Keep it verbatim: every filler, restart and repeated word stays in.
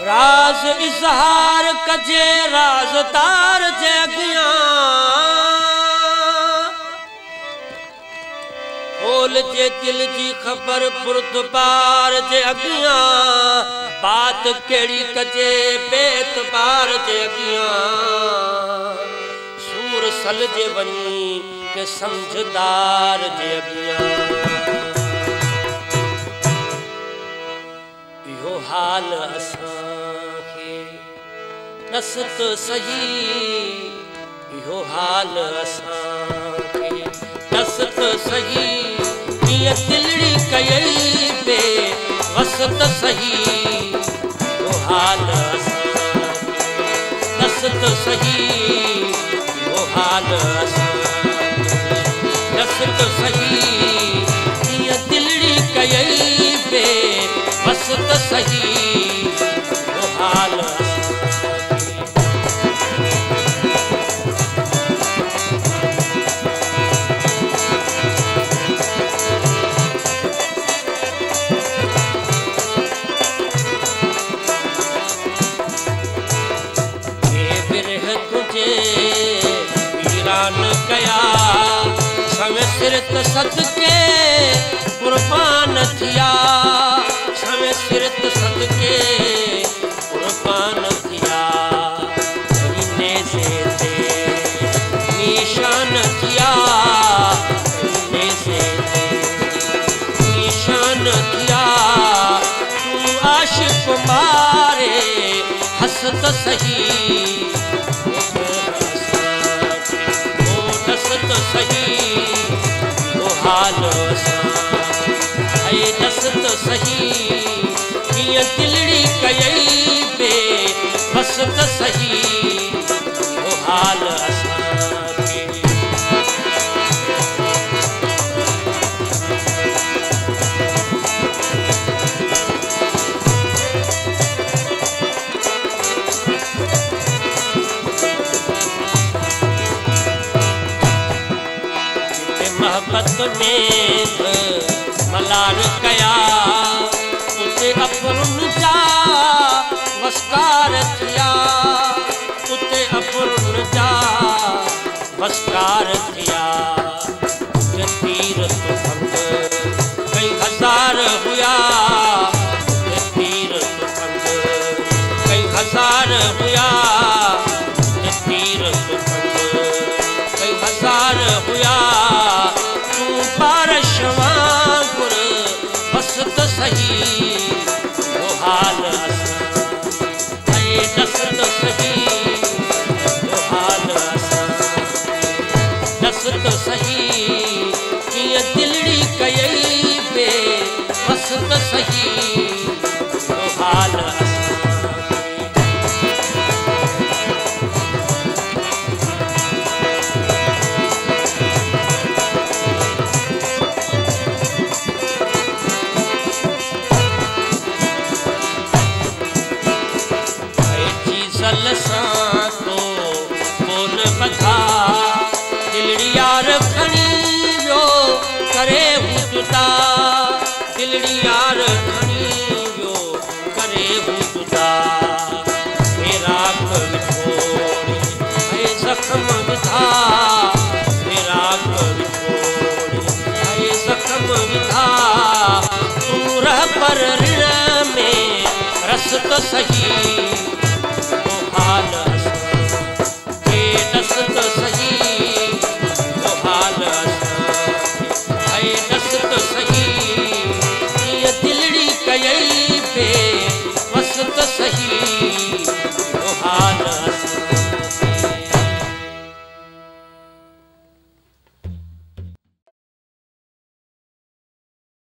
राज इज़हार कजे राज़दार जे अगियां खोल जे दिल जी ख़बर पुरतबार जे अगियां बात केड़ी कजे बेतबार जे अगियां सूर सल जे वनी के समझदार जे अगियां इहो हाल असां खे दस त सही इहो हाल असां खे दस त सही कीअं दिलड़ी कयई पे वस त सही इहो हाल असां खे दस त सही इहो हाल असां खे दस त सही कीअं दिलड़ी कयई पे बस त सही इहो हाल सिरत सदके कुर्बान थिया समय सिरत सदके कुर्बान थिया महीने से थे निशान थिया महीने से थे निशान थिया तू आशिक मारे हसत सही ओ हसत सही हाल है दस त सही कीअं दिलड़ी कयई पे बस त सही इहो हाल असां खे मोहब्बत में मलार कया उते अफरुन जा वस्कार थिया उते अफरुन जा वस्कार थिया उते तीर तो भंग कई हजार हुया उते तीर तो भंग कई हजार हुया उते तीर तो भंग कई हजार हुया बारिश वांगुर बस त सही इहो हाल असां ऐं दस त सही इहो हाल असां दस त सही कीअं दिलड़ी कयई पे बस त सही इहो हाल असां तो बोल बधा दिलड़ी यार खणी वियो करे हूं जुदा दिलड़ी यार खणी वियो करे हूं जुदा मेरा विछोड़े ऐं ज़ख़्म विधा मेरा विछोड़े ऐं ज़ख़्म विधा तूं रह पर ऋण में रस त सही